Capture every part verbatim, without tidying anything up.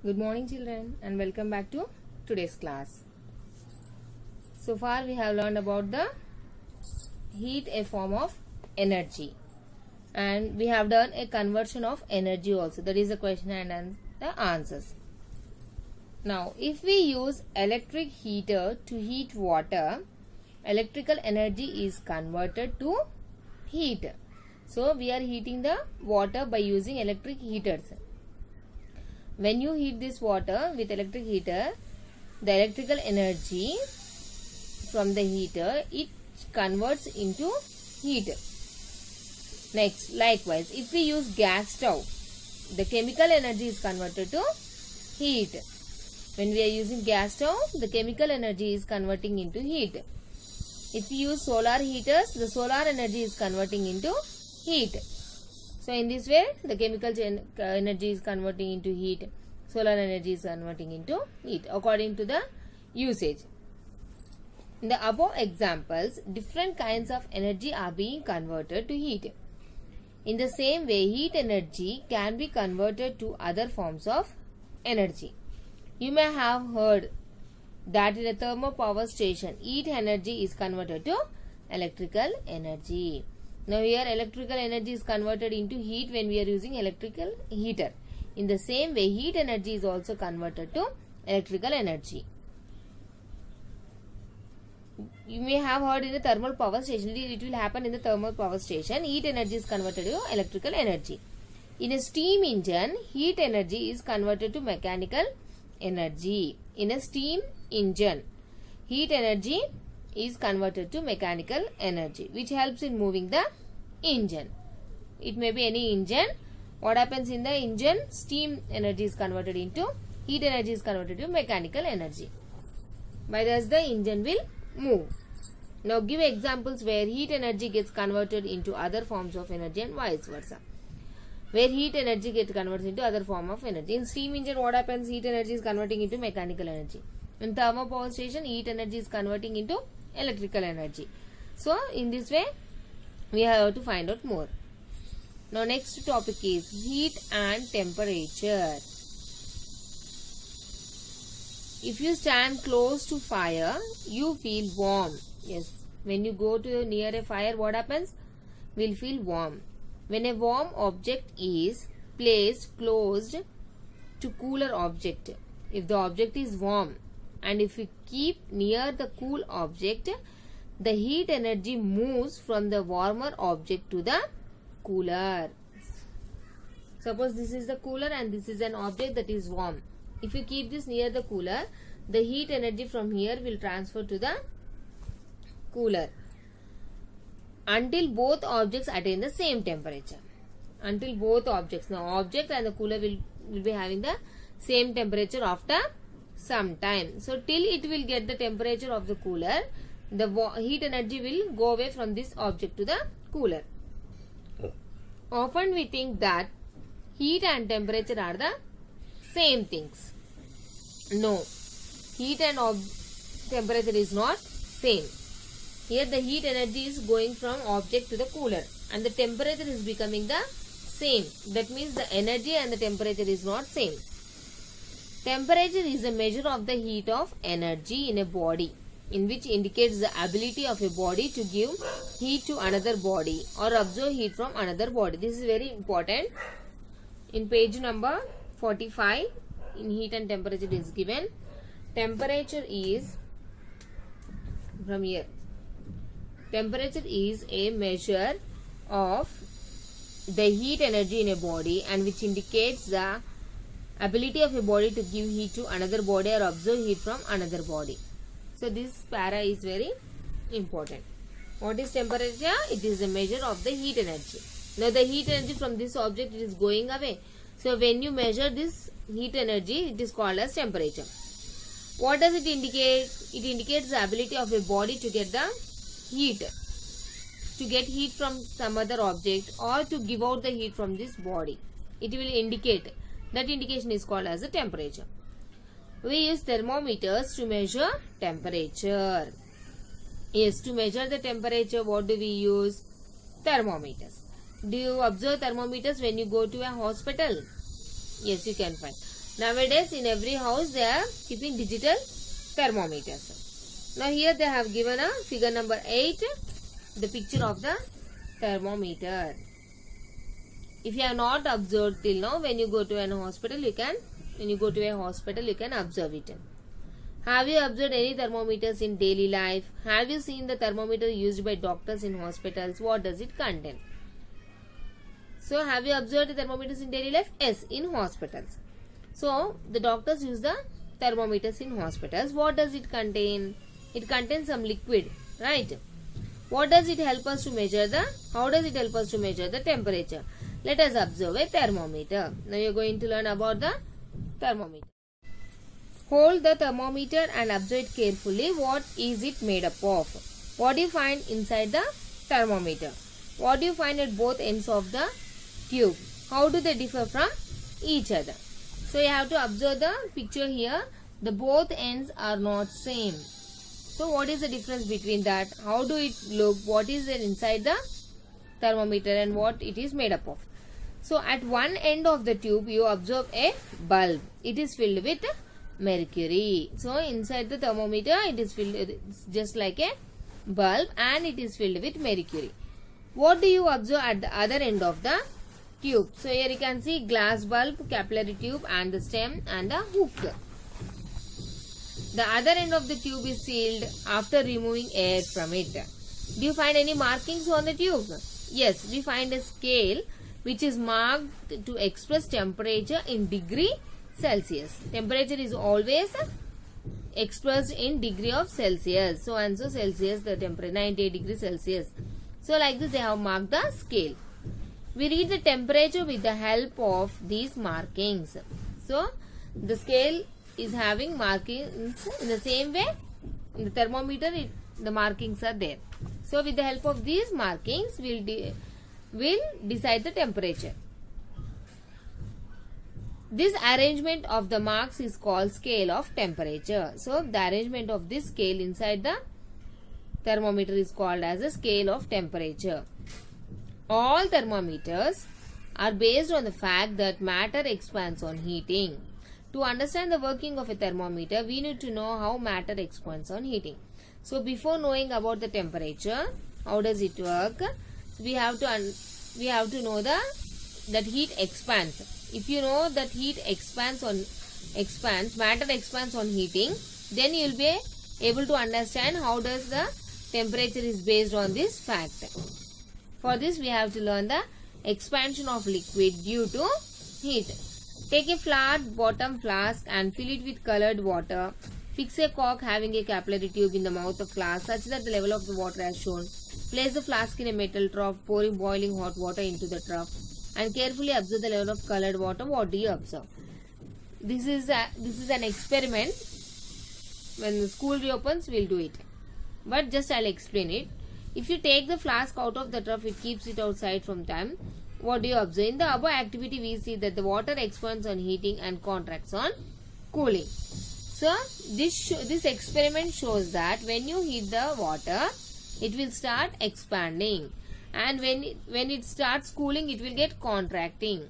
Good morning children and welcome back to today's class. So far we have learned about the heat, a form of energy, and we have done a conversion of energy also. That is the question and the answers. Now if we use electric heater to heat water, electrical energy is converted to heat. So we are heating the water by using electric heaters. When you heat this water with electric heater, the electrical energy from the heater, it converts into heat. Next, likewise, if we use gas stove, the chemical energy is converted to heat. When we are using gas stove, the chemical energy is converting into heat. If we use solar heaters, the solar energy is converting into heat. So in this way, the chemical energy is converting into heat. Solar energy is converting into heat according to the usage. In the above examples, different kinds of energy are being converted to heat. In the same way, heat energy can be converted to other forms of energy. You may have heard that in a thermal power station, heat energy is converted to electrical energy. Now here electrical energy is converted into heat when we are using electrical heater. In the same way, heat energy is also converted to electrical energy. You may have heard in a thermal power station, it will happen in the thermal power station, heat energy is converted to electrical energy. In a steam engine, heat energy is converted to mechanical energy. In a steam engine, heat energy is converted to mechanical energy, which helps in moving the engine. It may be any engine. What happens in the engine? Steam energy is converted into heat energy is converted to mechanical energy. By this, the engine will move. Now give examples where heat energy gets converted into other forms of energy and vice versa. Where heat energy gets converted into other form of energy. In steam engine, what happens? Heat energy is converting into mechanical energy. In thermal power station, heat energy is converting into electrical energy. So in this way, we have to find out more. Now next topic is heat and temperature. If you stand close to fire, you feel warm. Yes, when you go to near a fire, what happens? We'll feel warm. When a warm object is placed close to cooler object, if the object is warm, and if we keep near the cool object, the heat energy moves from the warmer object to the cooler. Suppose this is the cooler and this is an object that is warm. If you keep this near the cooler, the heat energy from here will transfer to the cooler until both objects attain the same temperature. Until both objects, now object and the cooler will, will be having the same temperature after some time. So till it will get the temperature of the cooler, the heat energy will go away from this object to the cooler. Often we think that heat and temperature are the same things. No, heat and temperature is not same. Here the heat energy is going from object to the cooler and the temperature is becoming the same. That means the energy and the temperature is not same. Temperature is a measure of the heat of energy in a body, in which indicates the ability of a body to give heat to another body or absorb heat from another body. This is very important. In page number forty-five, in heat and temperature is given. Temperature is from here. Temperature is a measure of the heat energy in a body and which indicates the ability of a body to give heat to another body or absorb heat from another body. So this para is very important. What is temperature? It is a measure of the heat energy. Now the heat energy from this object, it is going away. So when you measure this heat energy, it is called as temperature. What does it indicate? It indicates the ability of a body to get the heat. To get heat from some other object or to give out the heat from this body. It will indicate. That indication is called as a temperature. We use thermometers to measure temperature. Yes, to measure the temperature, what do we use? Thermometers. Do you observe thermometers when you go to a hospital? Yes, you can find. Nowadays in every house they are keeping digital thermometers. Now here they have given a figure number eight, the picture of the thermometer. If you have not observed till now, when you go to an hospital, you can, when you go to a hospital, you can observe it. Have you observed any thermometers in daily life? Have you seen the thermometer used by doctors in hospitals? What does it contain? So, have you observed the thermometers in daily life? Yes, in hospitals. So, the doctors use the thermometers in hospitals. What does it contain? It contains some liquid, right? What does it help us to measure the, how does it help us to measure the temperature? Let us observe a thermometer. Now, you are going to learn about the thermometer. Hold the thermometer and observe it carefully. What is it made up of? What do you find inside the thermometer? What do you find at both ends of the tube? How do they differ from each other? So you have to observe the picture here. The both ends are not same. So what is the difference between that? How do it look? What is there inside the thermometer and what it is made up of? So at one end of the tube you observe a bulb. It is filled with mercury. So inside the thermometer it is filled, it's just like a bulb, and it is filled with mercury. What do you observe at the other end of the tube? So here you can see glass bulb, capillary tube, and the stem and the hook. The other end of the tube is sealed after removing air from it. Do you find any markings on the tube? Yes, we find a scale which is marked to express temperature in degree Celsius. Temperature is always expressed in degree of Celsius. So and so Celsius, the temperature ninety-eight degrees Celsius. So like this they have marked the scale. We read the temperature with the help of these markings. So the scale is having markings in the same way. In the thermometer it, the markings are there. So with the help of these markings we will de we'll decide the temperature. This arrangement of the marks is called scale of temperature. So the arrangement of this scale inside the thermometer is called as a scale of temperature. All thermometers are based on the fact that matter expands on heating. To understand the working of a thermometer, we need to know how matter expands on heating. So before knowing about the temperature, how does it work? We have to un we have to know the that heat expands. If you know that heat expands on expands, matter expands on heating, then you will be able to understand how does the temperature is based on this fact. For this we have to learn the expansion of liquid due to heat. Take a flat bottom flask and fill it with colored water. Fix a cork having a capillary tube in the mouth of flask such that the level of the water as shown. Place the flask in a metal trough, pouring boiling hot water into the trough, and carefully observe the level of colored water. What do you observe? This is a, this is an experiment. When the school reopens, we will do it. But just I will explain it. If you take the flask out of the trough, it keeps it outside from time. What do you observe? In the above activity, we see that the water expands on heating and contracts on cooling. So, this this experiment shows that when you heat the water, it will start expanding. And when it, when it starts cooling, it will get contracting.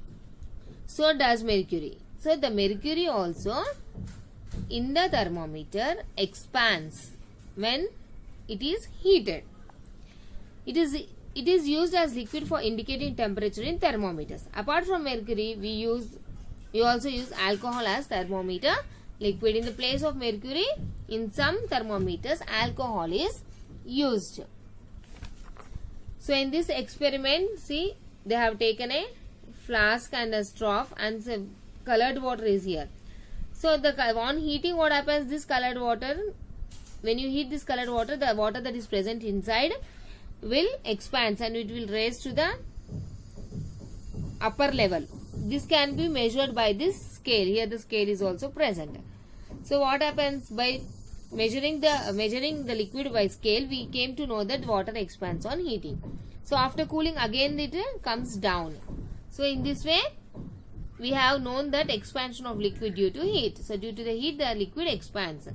So does mercury. So the mercury also in the thermometer expands when it is heated. It is it is used as liquid for indicating temperature in thermometers. Apart from mercury, we use we also use alcohol as thermometer liquid. In the place of mercury, in some thermometers, alcohol is used. So in this experiment, see, they have taken a flask and a straw, and some colored water is here. So the on heating, what happens? This colored water, when you heat this colored water, the water that is present inside will expand and it will raise to the upper level. This can be measured by this scale. Here the scale is also present. So what happens? By measuring the measuring the liquid by scale, we came to know that water expands on heating. So after cooling, again it comes down. So in this way, we have known that expansion of liquid due to heat. So due to the heat, the liquid expands.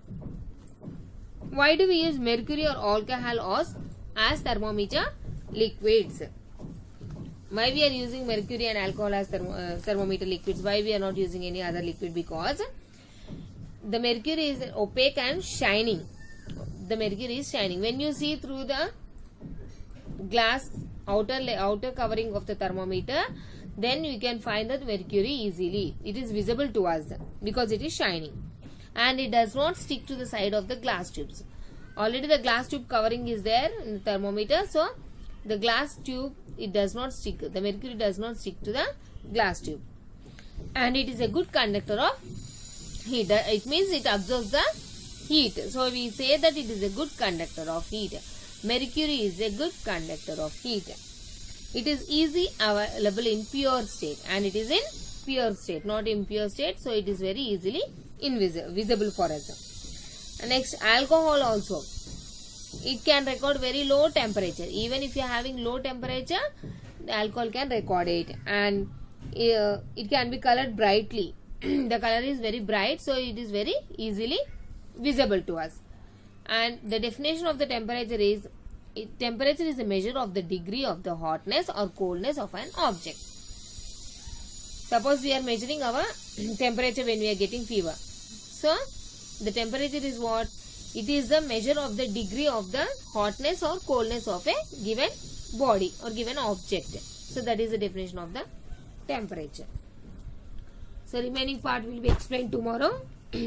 Why do we use mercury or alcohol as thermometer liquids? Why we are using mercury and alcohol as thermo, uh, thermometer liquids? Why we are not using any other liquid? Because the mercury is opaque and shining. The mercury is shining. When you see through the glass outer outer covering of the thermometer, then you can find the mercury easily. It is visible to us because it is shining, and it does not stick to the side of the glass tubes. Already the glass tube covering is there in the thermometer, so the glass tube, it does not stick, the mercury does not stick to the glass tube, and it is a good conductor of heat. It means it absorbs the heat. So we say that it is a good conductor of heat. Mercury is a good conductor of heat. It is easy available in pure state, and it is in pure state, not impure state. So it is very easily invisible, visible for us. And next, alcohol also. It can record very low temperature. Even if you are having low temperature, the alcohol can record it, and uh, it can be colored brightly. The color is very bright, so it is very easily visible to us. And the definition of the temperature is, it, temperature is a measure of the degree of the hotness or coldness of an object. Suppose we are measuring our temperature when we are getting fever. So the temperature is what? It is the measure of the degree of the hotness or coldness of a given body or given object. So that is the definition of the temperature. So remaining part will be explained tomorrow.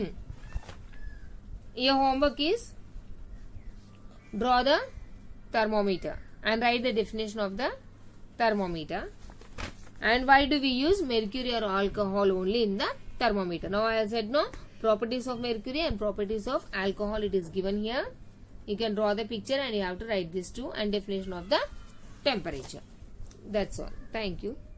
Your homework is draw the thermometer and write the definition of the thermometer. And why do we use mercury or alcohol only in the thermometer? Now I said no. Properties of mercury and properties of alcohol, it is given here. You can draw the picture and you have to write this too, and definition of the temperature. That's all. Thank you.